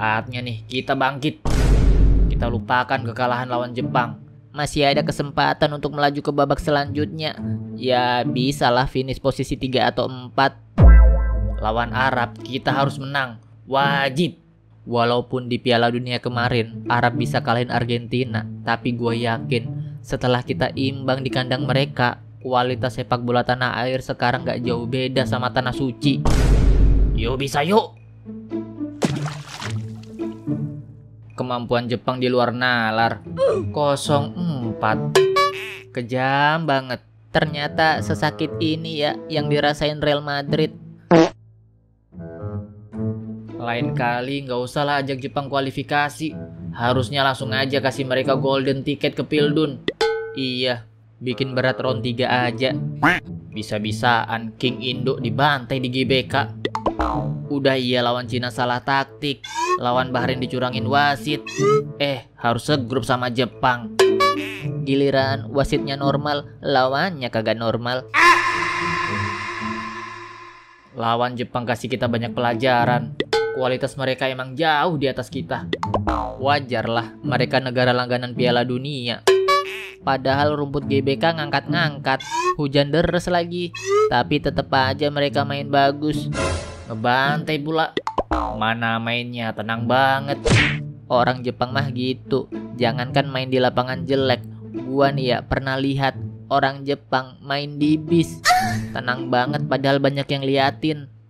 Saatnya nih kita bangkit. Kita lupakan kekalahan lawan Jepang. Masih ada kesempatan untuk melaju ke babak selanjutnya. Ya bisalah finish posisi 3 atau 4. Lawan Arab kita harus menang. Wajib. Walaupun di Piala Dunia kemarin Arab bisa kalahin Argentina, tapi gue yakin setelah kita imbang di kandang mereka, kualitas sepak bola tanah air sekarang gak jauh beda sama tanah suci. Yuk bisa yuk. Kemampuan Jepang di luar nalar. 0-4. Kejam banget. Ternyata sesakit ini ya yang dirasain Real Madrid. Lain kali nggak usah lah ajak Jepang kualifikasi. Harusnya langsung aja kasih mereka golden ticket ke Pildun. Iya, bikin berat round 3 aja. Bisa-bisaan King Indo dibantai di GBK. Udah iya lawan Cina salah taktik, lawan Bahrain dicurangin wasit. Harus segrup sama Jepang. Giliran wasitnya normal, lawannya kagak normal. Lawan Jepang kasih kita banyak pelajaran. Kualitas mereka emang jauh di atas kita. Wajar lah, mereka negara langganan Piala Dunia. Padahal rumput GBK ngangkat-ngangkat, hujan deres lagi. Tapi tetep aja mereka main bagus. Ngebantai pula. Mana mainnya tenang banget. Orang Jepang mah gitu. Jangankan main di lapangan jelek, gua nih ya pernah lihat orang Jepang main di bis. Tenang banget padahal banyak yang liatin.